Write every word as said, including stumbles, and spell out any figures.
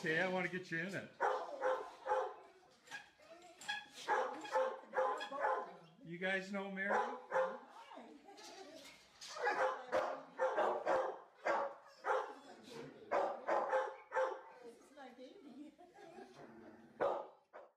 Okay, I want to get you in it. You guys know Mary?